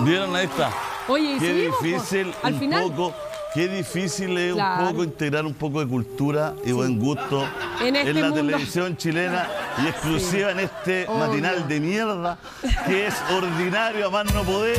¿Vieron? Ahí está. Oye, qué seguimos, difícil al un final. poco, qué difícil es Claro. un poco integrar un poco de cultura y buen gusto En este la mundo. televisión chilena y exclusiva en este Obvio. matinal de mierda que es ordinario a más no poder.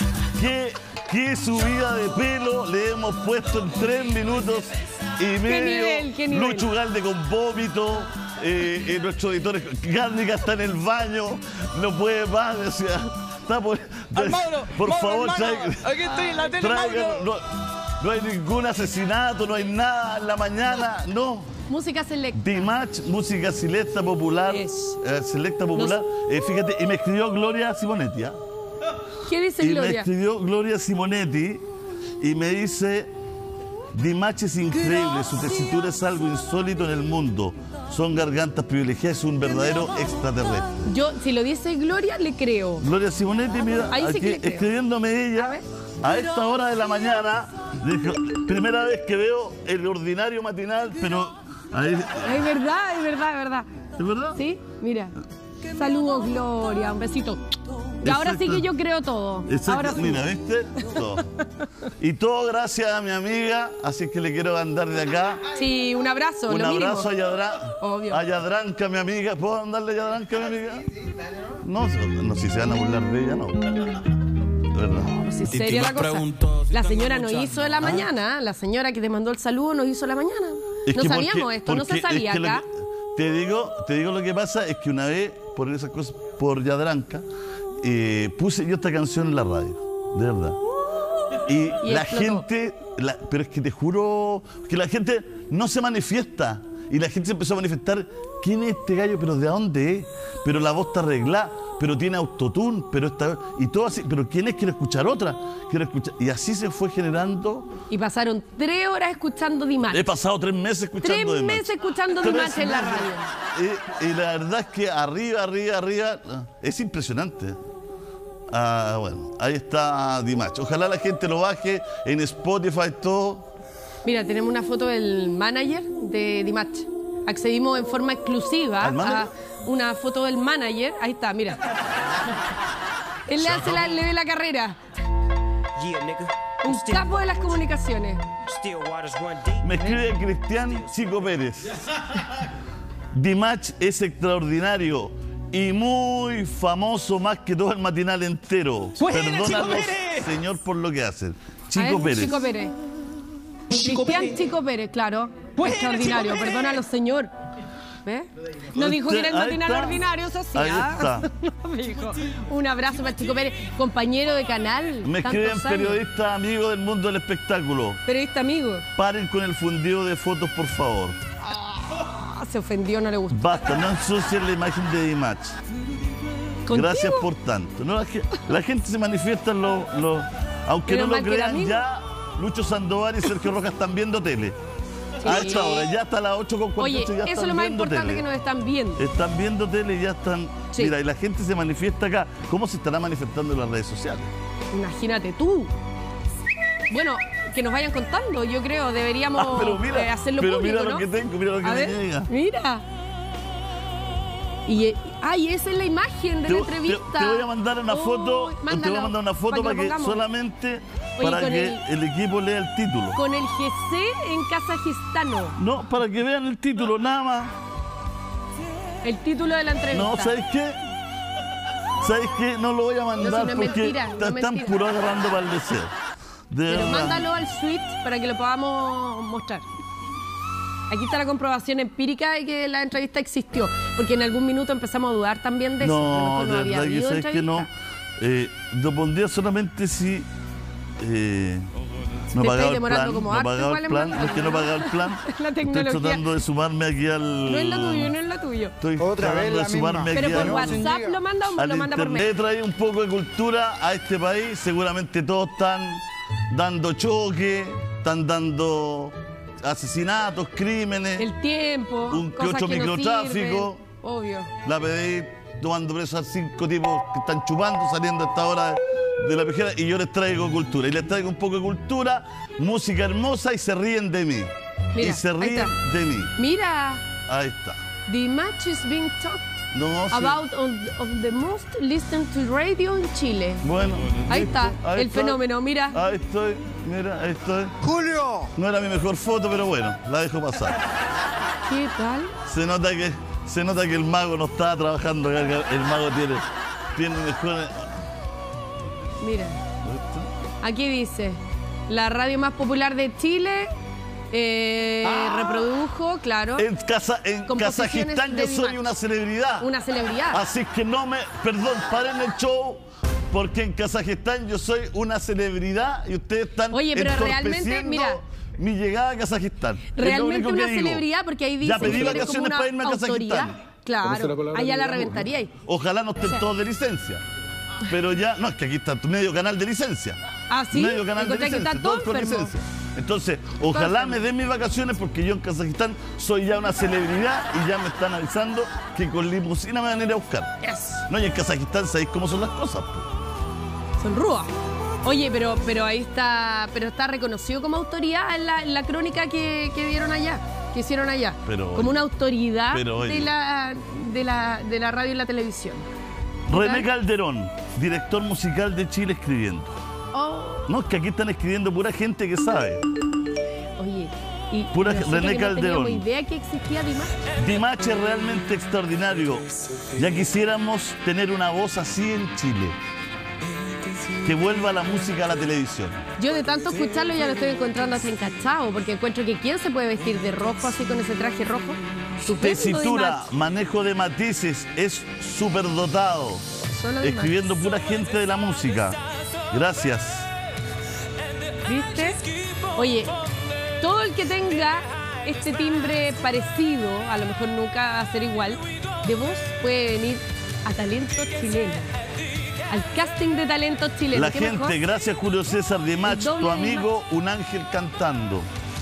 ¿Qué subida de pelo le hemos puesto en 3 minutos y medio? nivel, qué nivel. Lucho Galde con vómito. Nuestro editor Gárnica está en el baño, no puede más, o sea, está por Mauro, favor, hermano, aquí estoy en la tele, Mauro. no hay ningún asesinato, no hay nada en la mañana, no. Música selecta. Dimatch, música selecta popular, Eso. selecta popular. Fíjate, y me escribió Gloria Simonetti, ¿ah? ¿Qué dice Y me Gloria? escribió Gloria Simonetti y me dice: Dimatch es increíble, su tesitura es algo insólito en el mundo. Son gargantas privilegiadas, es un verdadero extraterrestre. Yo, si lo dice Gloria, le creo. Gloria Simonetti, mira, Ahí sí aquí que le creo. escribiéndome A ella, ver. a esta hora de la mañana, dijo, primera vez que veo el ordinario matinal, pero ahí, Es verdad, es verdad, es verdad. ¿es verdad? ¿Sí? Mira. Saludos, Gloria. Un besito. Y ahora sí que yo creo todo. Exacto, Ahora sí. mira, ¿viste? Todo. Y todo gracias a mi amiga, así que le quiero mandar de acá Sí, un abrazo. un lo mínimo. abrazo Obvio. a Yadranca, mi amiga. ¿Puedo mandarle a Yadranca, mi amiga? No, si se van a burlar de ella, no. De verdad. Pues es seria la cosa. La señora no hizo de la mañana. La señora que te mandó el saludo no hizo la mañana. Es No que sabíamos porque- esto, no se porque sabía es que acá. te digo lo que pasa es que una vez, por esas cosas, por Yadranca, puse yo esta canción en la radio, de verdad. Y la explotó. gente, pero es que te juro que la gente no se manifiesta. Y la gente se empezó a manifestar: ¿quién es este gallo? ¿Pero de dónde es? Pero la voz está arreglada, pero tiene autotune, pero está... Y todo así, pero ¿quién es? Quiero escuchar otra. Quiero escuchar... Y así se fue generando... Y pasaron 3 horas escuchando Dimatch. He pasado 3 meses escuchando 3 Dimatch. meses escuchando 3 Dimatch en la meses. radio. Y la verdad es que arriba, es impresionante. Bueno, ahí está Dimatch. Ojalá la gente lo baje en Spotify, todo. Mira, tenemos una foto del manager de Dimatch. Accedimos en forma exclusiva ¿Al manager? a una foto del manager. Ahí está, mira. Él le hace le ve la carrera. Un capo de las comunicaciones. Me escribe Cristian Chico Pérez. Dimatch es extraordinario y muy famoso, más que todo el matinal entero. ¡Buena, Perdónalos, Chico Pérez! señor, por lo que hacen. A Chico ver, Pérez. Chico Pérez. Chico Cristian Pérez. Chico Pérez, claro. Buena, Extraordinario, Chico Pérez. perdónalo, señor. ¿Ves? No dijo que era el Ahí matinal está. ordinario, eso sí. Ahí ¿ah? está. No dijo. Un abrazo para Chico Pérez, compañero de canal. Me tantos escriben años. periodistas amigos del mundo del espectáculo. Periodista amigo. Paren con el fundido de fotos, por favor. Ah, se ofendió, no le gustó. Basta, no ensucien la imagen de Dimatch. ¿Contigo? Gracias por tanto. No, la gente se manifiesta aunque Menos no mal lo que era crean, amigo. ya Lucho Sandoval y Sergio Rojas están viendo tele. A esta hora, ya hasta las 8:48 Oye, ya eso están es lo más viendo importante tele. que nos están viendo. Están viendo tele y ya están... Sí. Mira, y la gente se manifiesta acá. ¿Cómo se estará manifestando en las redes sociales? Imagínate tú. Bueno, que nos vayan contando, yo creo, deberíamos hacerlo pero público, mira ¿no? lo que tengo, mira lo que A me ver, llega. mira. Y esa es la imagen de la entrevista. Te voy a mandar una foto, te voy a mándala, mandar una foto lo para que pongamos. solamente Oye, para con que el equipo lea el título. Con el GC en kazajistano. No, para que vean el título, nada más. El título de la entrevista. No, ¿sabes qué? ¿Sabes qué? No lo voy a mandar No, si no es porque mentira, no es están mentira. puro agarrando para el deseo. De Pero verdad. mándalo al suite para que lo podamos mostrar. Aquí está la comprobación empírica de que la entrevista existió. Porque en algún minuto empezamos a dudar también de eso. que a lo No, mejor de había verdad que habido sabes que no. entrevista. Lo pondría solamente si no Te pagaba estáis el demorando plan. como No harto pagaba igual el en plan. mandarlo. Es que no pagaba el plan. La Estoy tecnología. tratando de sumarme aquí al... No es la tuya, no es la tuya. Estoy Otra vez tratando la de sumarme misma. aquí Pero por al... WhatsApp lo manda o al lo manda por internet. mail. Trae un poco de cultura a este país. Seguramente todos están dando choque, están dando asesinatos, crímenes, El tiempo, un que cosas otro que no microtráfico. sirven. Obvio. la PDI tomando presos a 5 tipos que están chupando, saliendo a esta hora de la pejera, y yo les traigo cultura. Y les traigo un poco de cultura, música hermosa, y se ríen de mí. Mira, y se ahí ríen está. de mí. Mira, Ahí está. the match is being talked. No, sí. About of the most listened to radio en Chile. Bueno. Ahí listo, está, ahí el estoy. fenómeno, mira. Ahí estoy, mira, ahí estoy. ¡Julio! No era mi mejor foto, pero bueno, la dejo pasar. ¿Qué tal? Se nota que el mago no estaba trabajando. El mago tiene mejores. Mira. Aquí dice, la radio más popular de Chile reprodujo, claro. En composiciones Kazajistán de yo soy Dimash. una celebridad. Una celebridad. Así que perdón, paren el show, porque en Kazajistán yo soy una celebridad y ustedes están Oye, pero realmente, entorpeciendo mira, mi llegada a Kazajistán. Es lo realmente único una que digo. celebridad, porque ahí dice Ya pedí que eres como vacaciones una para irme a autoridad. Kazajistán. Claro, allá la reventaría ahí. Ojalá no estén O sea, todos de licencia. Pero ya, no, es que aquí está tu medio canal de licencia. ¿Ah, sí? Medio canal de Encontré que licencia, está todo todos con enfermo. licencia. Entonces, ojalá enfermo. me den mis vacaciones porque yo en Kazajistán soy ya una celebridad y ya me están avisando que con limusina me van a ir a buscar. Yes. No, y en Kazajistán sabéis cómo son las cosas. Po. Son rúas. Oye, pero ahí está, pero está reconocido como autoridad en la crónica que dieron allá, que hicieron allá. Pero, como una autoridad pero, oye. de la radio y la televisión. René Calderón, director musical de Chile, escribiendo. Oh, No, es que aquí están escribiendo pura gente que sabe. oye, y Pura nosotros René que no Calderón. teníamos idea que existía Dimash. Dimash es realmente extraordinario. Ya quisiéramos tener una voz así en Chile. Que vuelva la música a la televisión. Yo de tanto escucharlo ya lo estoy encontrando hasta encachado, porque encuentro que ¿quién se puede vestir de rojo así con ese traje rojo? Estupendo, Tesitura, Dimash. manejo de matices, es superdotado. Solo Dimash. Escribiendo pura gente de la música. Gracias. ¿Viste? Oye, todo el que tenga este timbre parecido, a lo mejor nunca va a ser igual, de voz puede venir a Talento Chileno. Al casting de Talento Chileno. La ¿Qué gente, mejor? gracias Julio César Dimash, doble tu de amigo, un ángel cantando.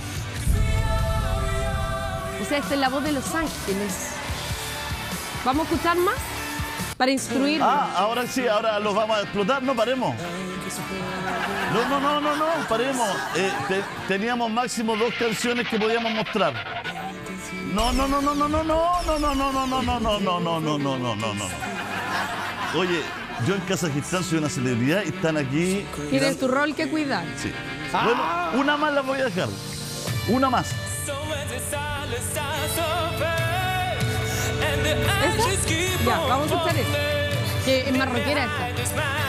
O sea, esta es la voz de Los Ángeles. ¿Vamos a escuchar más? Para instruirnos. Ahora sí, ahora los vamos a explotar, no paremos. No, paremos. Teníamos máximo 2 canciones que podíamos mostrar. No. Oye, yo en Kazajistán soy una celebridad y están aquí. Tienes tu rol que cuidar. Sí. Bueno, una más la voy a dejar. Una más. ¿Esa? Ya, vamos a escuchar esta. Que es más rockera esta.